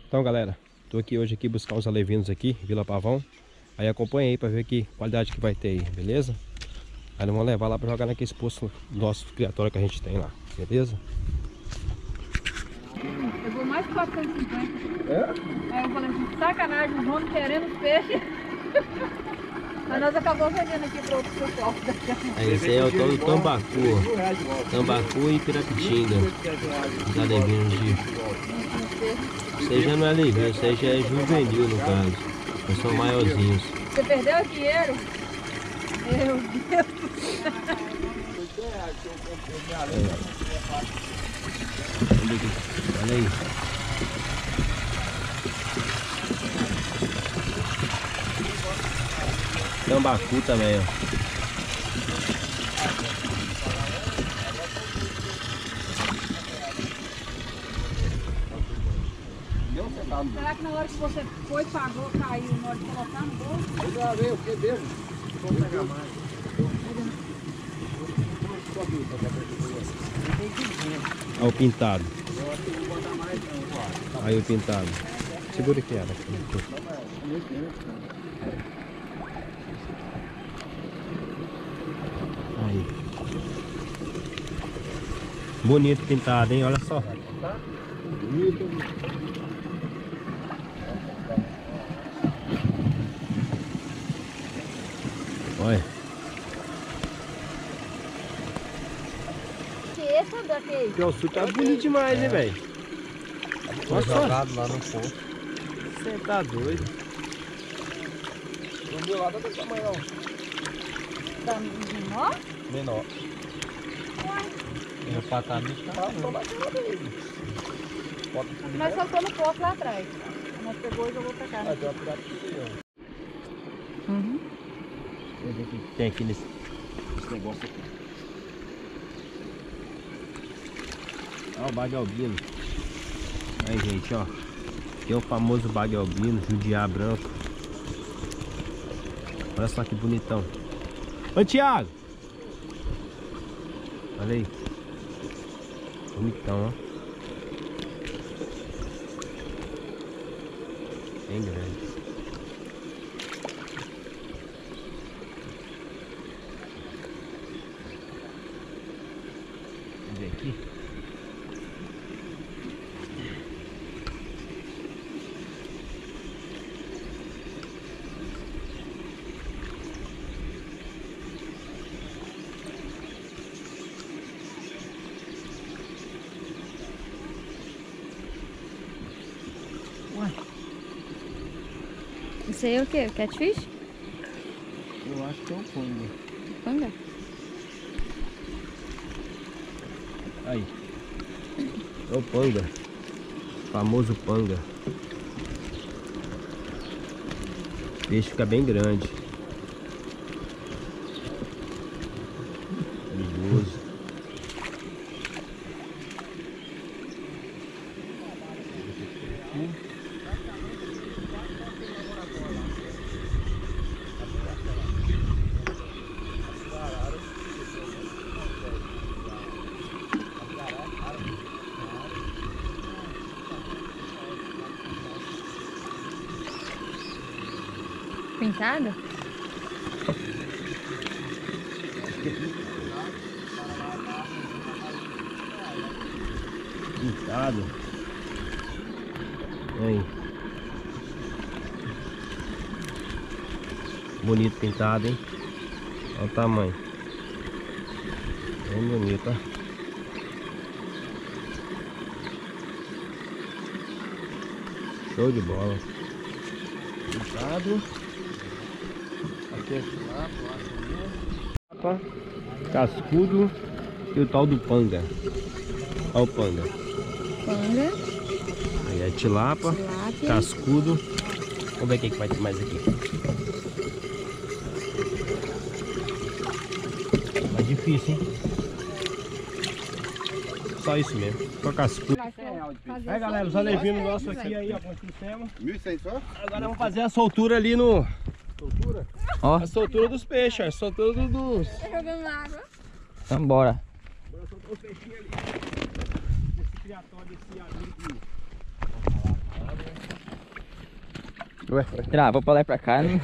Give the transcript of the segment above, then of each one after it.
Então, galera, tô aqui hoje buscar uns alevinos aqui, Vila Pavão. Aí acompanha aí pra ver que qualidade que vai ter aí, beleza? Aí nós vamos levar lá pra jogar naquele poço nosso criatório que a gente tem lá, beleza? Eu vou mais 450. É? Aí eu falei assim, sacanagem, os homens querendo os peixes. Mas nós acabamos vendendo aqui para outro pessoal. Esse aí é o tal do tambacu, ó. Tambacu e pirapitinga. Os alevinos de... Isso aí já não é alevino, isso aí já é juvenil no caso. Eles são maiorzinhos. Você perdeu o dinheiro? Meu Deus do céu. Olha aí. Tambacu também, ó. Será que na hora que você foi, pagou, caiu, na hora de colocar no bolso? Eu já veio, o que mesmo? Vamos pegar mais. Olha o pintado. Eu acho que não vou botar mais não. Aí o pintado. Segura aqui, ela. Aí. Bonito pintado, hein? Olha só. Olha. Que esse daqui? O sul tá bonito demais, né, velho? Olha só. Jogado lá no poço. Você tá doido. O meu lado é desse tamanho não. Tá menor? Menor. Uai. O patamite tá dele. Nós soltamos no poço lá atrás. Nós pegou e jogou pra cá. Ah, tem uma pirata. Uhum. Vamos ver o que tem aqui nesse negócio aqui. Olha o bague albino. Aí, gente, ó. Tem o famoso bague albino, judiá branco. Olha só que bonitão. Ô, Thiago! Olha aí. Bonitão, ó. Bem grande. Vamos ver aqui. Isso aí é o que? Catfish? Eu acho que é o panga. Panga? Aí. É o panga. Famoso panga. O peixe fica bem grande. Perigoso. Pintado? Pintado. Aí. Bonito pintado, hein? Olha o tamanho. Bem bonito, ó. Show de bola. Pintado. Aqui é tilapa, cascudo e o tal do panga. Olha o panga. Panga. Aí é tilapa, Tilápia. cascudo. Vamos ver o que vai ter mais aqui. Mais difícil, hein? Só isso mesmo. Só cascudo. Aí, galera, os alevinos nossos aqui aí, ó, como sistema. 1.100 só? Agora vamos fazer a soltura ali no... Soltura? Ó. A soltura dos peixes, ó. A soltura dos... Tá jogando na água. Então bora. Agora soltou os peixinhos ali. Esse criatório desse amigo. Ué. Ah, vou pra lá e pra cá. Não...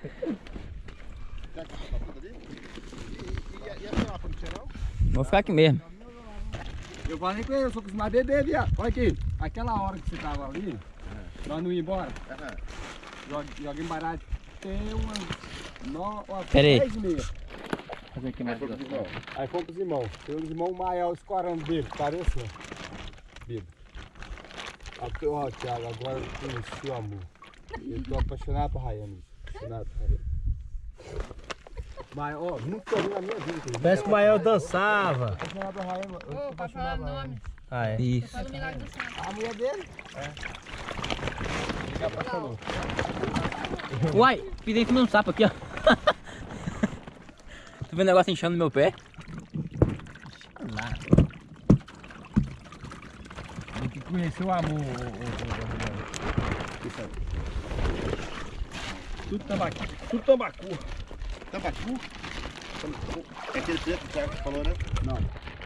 Vou ficar aqui mesmo. Eu falei com ele, eu sou acostumado a beber, viado. Olha aqui, aquela hora que você tava ali, nós não ia embora. Joguei baralho até umas Pera aí. 10h30. Fazer aqui mais. Aí fomos pros irmãos. Tem os irmãos maior escorando dele, parece assim, ó. Bíblia. Aqui, ó, Thiago, agora eu conheci o amor. Eu tô apaixonado por Rayane. Apaixonado por Rayane. Mas, ó, nunca vi na minha vida. Parece que o Mael dançava. Apaixonado por Rayane. Eu tô Ô, pra falar apaixonado por Rayane. nome. Ah, é. Isso. Fala o milagre do santo. A mulher dele? Ele apaixonou. Uai, pisei em cima de um sapo aqui, ó. Tô vendo o negócio inchando no meu pé. Ele que conheceu o amor. Isso aí. Tudo tambacu. Tudo tambacu. Tambacu? É aquele preto que o Thiago falou, né? Não.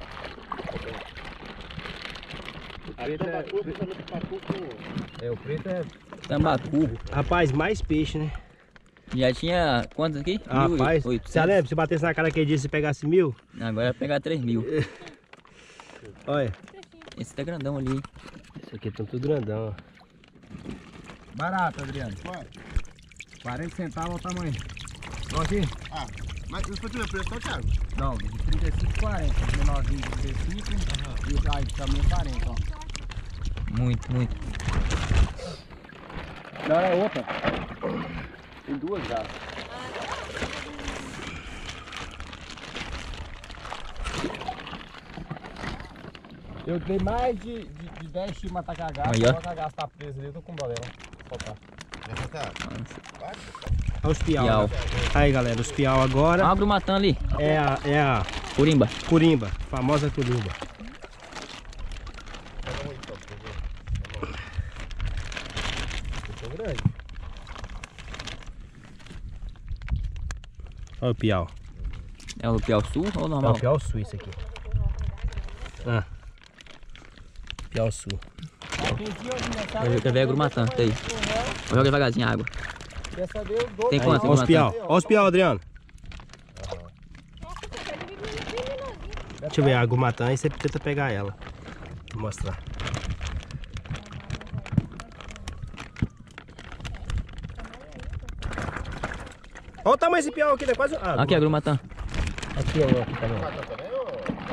Tambacu, tambacu com... É, o preto é... Tambacu. Rapaz, mais peixe, né? Já tinha quantos aqui? Rapaz, 1.800. você lembra? Se batesse na cara aquele dia, se pegasse 1000? Agora vai pegar 3.000. Olha. Esse tá grandão ali. Esse aqui tá tudo grandão, ó. Barato, Adriano. 40 centavos é o tamanho. Olha aqui. Ah, mas isso foi o preço, não, Thiago? Não, de 35 40. Menorzinho de 35 e aí também 40, ó. Muito, muito. Não, é outra. Tem duas já. Eu dei mais de 10 chimas matar cagaço. Aí, ó. Agora a cagaço tá presa ali, eu tô com dó dela. Soltar. Vai soltar. Olha os piau. Piau. Aí, galera, os piau agora Olha o matando ali. é a Corimba. curimba, famosa curimba. Olha o piau. É o piau sul ou É normal? o piau sul isso aqui. Ah. Piau sul. Quer ver a grumatã? Tá aí. Joga devagarzinho a água. Quer saber os dois? Tem Aí, quanto? olha os grumatã? piau. Olha os piau, Adriano. Deixa eu ver a agumatã e você tenta pegar ela. Vou mostrar. Olha o tamanho desse piau aqui, tá quase... Ah, Aqui a grumatã. aqui, ó, aqui também. Mata também, ô?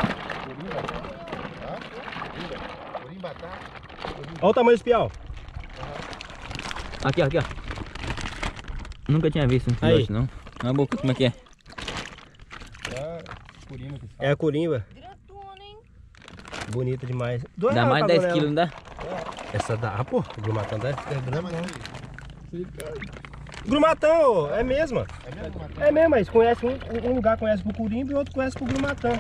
Corimba, tá? Olha o tamanho desse piau. Aqui, ó, aqui, ó. Nunca tinha visto um Aí. filhote, não. Olha a boca, como é que é? Curina que fala. É a curimba. Gratona, hein? Bonita demais. Dá mais de 10 quilos, não dá? Essa dá, pô. O grumatão dá. Não, mas aí. Grumatão, é mesmo. É mesmo, Mata? É mesmo, mas conhece um lugar conhece pro curimba e outro conhece pro grumatão.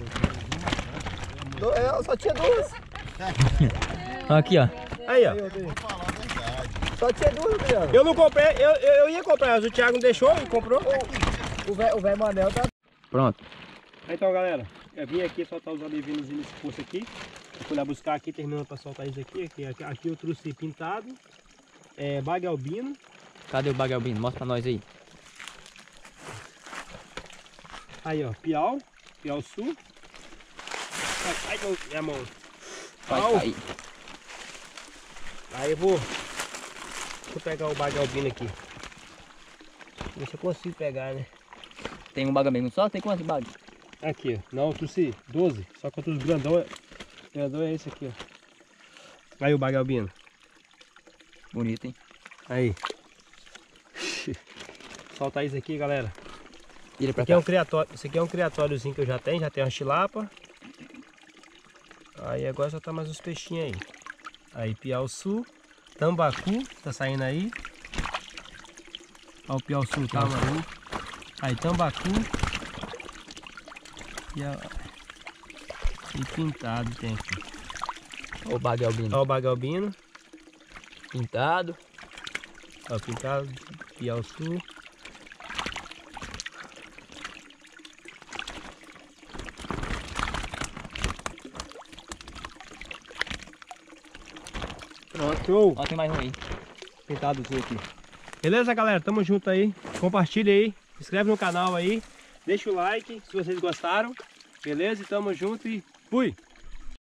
Só tinha duas. Aqui, ó. Aí, ó. Vou falar a verdade. Só tinha duas, Adriano. Eu não comprei, eu ia comprar, mas o Thiago não deixou e comprou. O velho Manel tá... Pronto. Então, galera, eu vim aqui soltar os alevinos nesse poço aqui. Eu fui lá buscar aqui, terminando para soltar isso aqui. Aqui eu trouxe pintado, bague albino. Cadê o bagalbino? Mostra pra nós aí. Aí, ó, piau sul. Ai, minha mão. Vai Pau. cair. Aí eu vou pegar o bague albino aqui. Ver se eu consigo pegar, né? Tem um bagalbino só? Tem quantos bagos? Aqui, ó. Não, eu trouxe 12. Só que eu trouxe grandão. Grandão é esse aqui, ó. Aí o bague albino. Bonito, hein? Aí. Soltar isso aqui, galera. Tira pra Aqui é cá. um criatório, esse aqui é um criatóriozinho que eu já tenho uma chilapa. Aí agora só tá mais uns peixinhos aí. Aí piau sul, tambacu, tá saindo aí. Ó o piau sul, tambacu. Aí tambacu. E pintado tem aqui. Ó o bagalbino. Ó o bagalbino. Pintado. Ó pintado, piau sul. Pronto. Ó, tem mais um aí. Pintado aqui. Beleza, galera? Tamo junto aí. Compartilha aí. Se inscreve no canal aí. Deixa o like se vocês gostaram. Beleza? E tamo junto e fui!